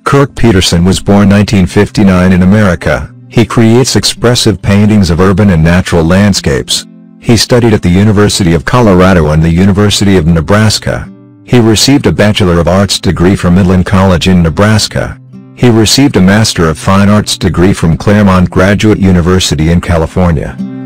Kirk Pederson was born 1959 in America. He creates expressive paintings of urban and natural landscapes. He studied at the University of Colorado and the University of Nebraska. He received a Bachelor of Arts degree from Midland College in Nebraska. He received a Master of Fine Arts degree from Claremont Graduate University in California.